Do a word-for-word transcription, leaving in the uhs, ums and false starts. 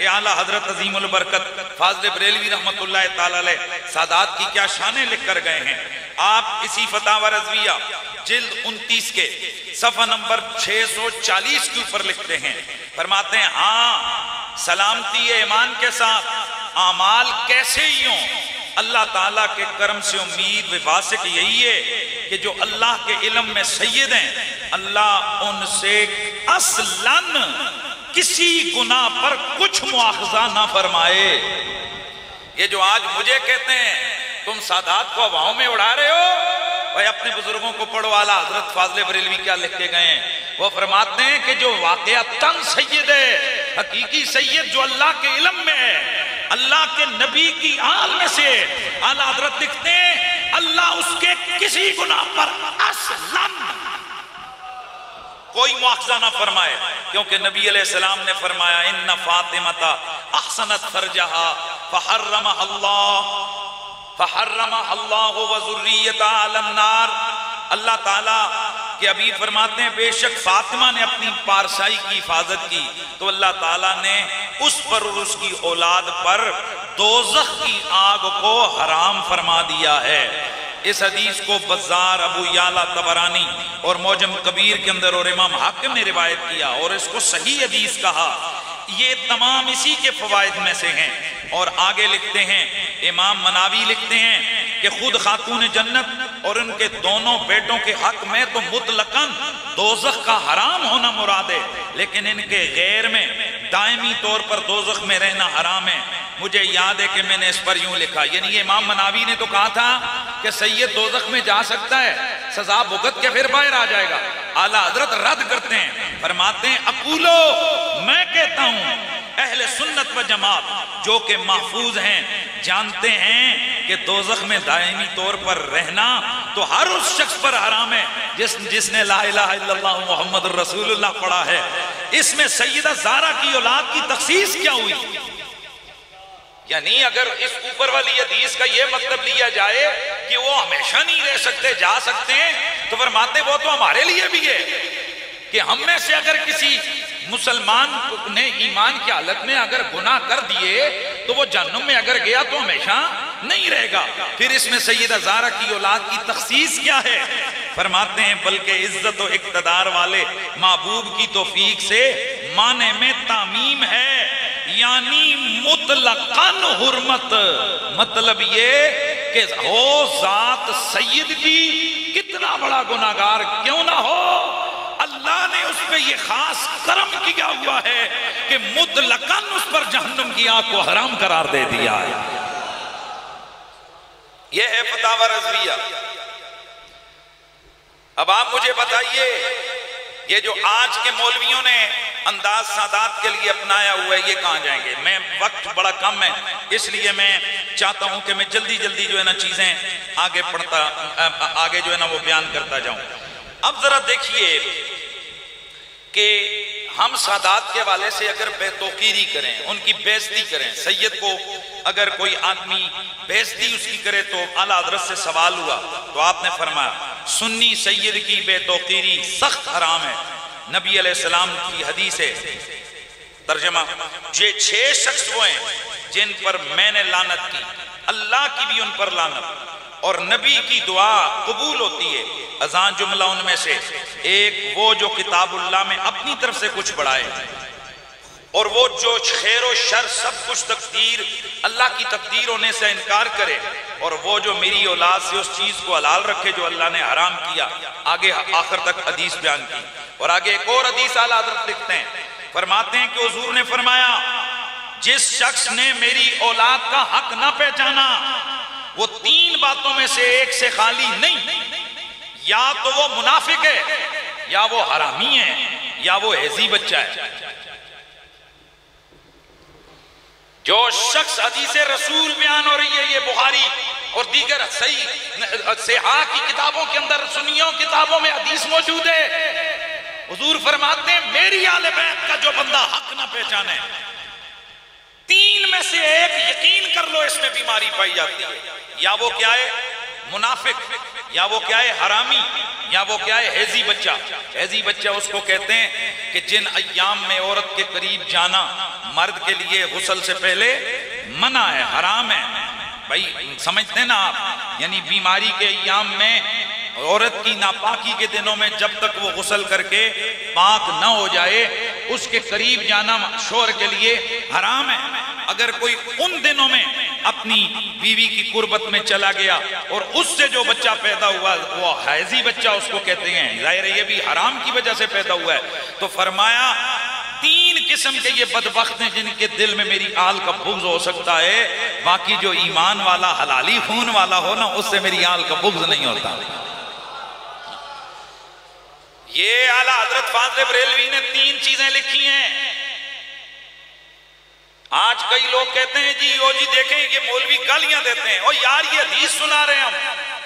کہ اعلیٰ حضرت عظیم البرکت فاضل بریلوی رحمت اللہ تعالی علیہ سادات کی کیا شانیں لکھ کر گئے ہیں۔ آپ اسی فتاوی رضویہ جلد انتیس کے صفحہ نمبر چھ سو چالیس کے اوپر لکھتے ہیں، فرماتے ہیں ہاں سلامتی ایمان کے ساتھ اعمال کیسے ہی ہوں، اللہ تعالیٰ کے کرم سے امید و واسق یہی ہے کہ جو اللہ کے علم میں سید ہیں اللہ ان سے اصلاً کسی گناہ پر کچھ مواخذہ نہ فرمائے۔ یہ جو آج مجھے کہتے ہیں تم سادات کو ہواؤں میں اڑا رہے ہو، وہ اپنے بزرگوں کو پڑھو، اعلیٰ حضرت فاضل بریلوی کیا لکھ کے گئے ہیں، وہ فرماتے ہیں کہ جو واقعتاً سید ہے، حقیقی سید جو اللہ کے علم میں ہے، اللہ کے نبی کی آل میں سے، اعلیٰ حضرت لکھتے ہیں اللہ اس کے کسی گناہ پر اصلاً کوئی مواخذہ نہ فرمائے، کیونکہ نبی علیہ السلام نے فرمایا ان فاطمہ احسنت فرجہا فحرمہ اللہ فحرمہ اللہ وذریتہا علی النار۔ اللہ تعالیٰ کہ ابھی فرماتے ہیں بے شک فاطمہ نے اپنی پارسائی کی حفاظت کی تو اللہ تعالیٰ نے اس پر اور اس کی اولاد پر دوزخ کی آگ کو حرام فرما دیا ہے۔ اس حدیث کو بزار، ابو یعلا طبرانی اور معجم کبیر کے اندر اور امام حاکم نے روایت کیا اور اس کو صحیح حدیث کہا۔ یہ تمام اسی کے فوائد میں سے ہیں۔ اور آگے لکھتے ہیں امام مناوی لکھتے ہیں کہ خود خاتون جنت اور ان کے دونوں بیٹوں کے حق میں تو مطلقاً دوزخ کا حرام ہونا مراد ہے، لیکن ان کے غیر میں دائمی طور پر دوزخ میں رہنا حرام ہے۔ مجھے یاد ہے کہ میں نے اس پر یوں لکھا، یعنی امام مناوی نے تو کہا تھا کہ سید دوزخ میں جا سکتا ہے، سزا بھگت کے پھر باہر آ جائے گا۔ اعلیٰ حضرت رد کرتے ہیں، فرماتے ہیں اقولو میں کہتا ہوں اہل سنت و جماعت جو کہ محفوظ ہیں جانتے ہیں کہ دوزخ میں دائمی طور پر رہنا تو ہر اس شخص پر حرام ہے جس جس نے لا الہ الا اللہ محمد الرسول اللہ پڑھا ہے۔ اس میں سیدہ زہرا کی اولاد کی تخصیص کیا ہوئی؟ یعنی اگر اس اوپر والی حدیث کا یہ مطلب لیا جائے کہ وہ ہمیشہ نہیں رہ سکتے، جا سکتے ہیں، تو فرماتے وہ تو ہمارے لیے بھی ہے کہ ہم میں سے اگر کسی مسلمان نے ایمان کی حالت میں اگر گناہ کر دیے تو وہ جہنم میں اگر گیا تو ہمیشہ نہیں رہے گا۔ پھر اس میں سیدہ زہرا کی اولاد کی تخصیص کیا ہے؟ فرماتے ہیں بلکہ عزت و اقتدار والے محبوب کی توفیق سے معنی میں تعمیم ہے، یعنی مطلقاً حرمت، مطلب یہ کہ ہو ذات سید کی کتنا بڑا گناہگار کیوں نہ ہو، اللہ نے اس پہ یہ خاص کرم کیا ہوا ہے کہ مطلقاً اس پر جہنم کی آگ کو حرام قرار دے دیا ہے۔ یہ ہے فتاوی رضویہ۔ اب آپ مجھے بتائیے یہ جو آج کے مولویوں نے انداز سادات کے لیے اپنایا ہوا ہے یہ کہاں جائیں گے؟ میں وقت بڑا کم ہے اس لیے میں چاہتا ہوں کہ میں جلدی جلدی جو ہے نا چیزیں آگے پڑھتا آگے جو ہے نا وہ بیان کرتا جاؤں۔ اب ذرا دیکھیے کہ ہم سادات کے حوالے سے اگر بے توقیری کریں، ان کی بےعزتی کریں، سید کو اگر کوئی آدمی بےعزتی اس کی کرے تو اعلیٰ حضرت سے سوال ہوا تو آپ نے فرمایا سنی سید کی بے توقیری سخت حرام ہے۔ نبی علیہ السلام کی حدیث ہے، ترجمہ یہ چھ شخص وہ ہیں جن پر میں نے لعنت کی، اللہ کی بھی ان پر لعنت اور نبی کی دعا قبول ہوتی ہے۔ اذان جملہ ان میں سے ایک وہ جو کتاب اللہ میں اپنی طرف سے کچھ بڑھائے اور وہ جو خیر و شر سب کچھ تقدیر اللہ کی تقدیر ہونے سے انکار کرے اور وہ جو میری اولاد سے اس چیز کو حلال رکھے جو اللہ نے حرام کیا۔ آگے آخر تک حدیث بیان کی اور آگے ایک اور حدیث اعلیٰ حضرت لکھتے ہیں، فرماتے ہیں کہ حضور نے فرمایا جس شخص نے میری اولاد کا حق نہ پہچانا وہ تین باتوں میں سے ایک سے خالی نہیں، یا تو وہ منافق ہے یا وہ حرامی ہے یا وہ ہیزی بچہ ہے۔ جو شخص حدیث رسول بیان ہو رہی ہے یہ بخاری اور دیگر صحیح صحاح کی کتابوں کے اندر سنیوں کتابوں میں حدیث موجود ہے، حضور فرماتے ہیں میری آل بیت کا جو بندہ حق نہ پہچانے تین میں سے ایک یقین کر لو اس میں بیماری پائی جاتی ہے، یا وہ کیا ہے منافق، یا وہ کیا ہے حرامی، یا وہ کیا ہے ہیزی بچہ۔ ہیزی بچہ اس کو کہتے ہیں کہ جن ایام میں عورت کے قریب جانا مرد کے لیے غسل سے پہلے منع ہے، حرام ہے بھائی، سمجھتے ہیں نا آپ؟ یعنی بیماری کے ایام میں عورت کی ناپاکی کے دنوں میں جب تک وہ غسل کر کے پاک نہ ہو جائے اس کے قریب جانا شوہر کے لیے حرام ہے۔ اگر کوئی ان دنوں میں اپنی بیوی کی قربت میں چلا گیا اور اس سے جو بچہ پیدا ہوا وہ حیضی بچہ اس کو کہتے ہیں، ظاہر ہے یہ بھی حرام کی وجہ سے پیدا ہوا ہے، تو فرمایا تین قسم کے یہ بدبخت ہیں جن کے دل میں میری آل کا بغض ہو سکتا ہے، باقی جو ایمان والا حلالی خون والا ہو نا اس سے میری آل کا بغض نہیں ہوتا۔ یہ اعلیٰ حضرت فاضل بریلوی نے تین چیزیں لکھی ہیں۔ آج کئی لوگ کہتے ہیں جی او جی دیکھیں یہ مولوی گالیاں دیتے ہیں، او یار یہ حدیث سنا رہے ہیں ہم،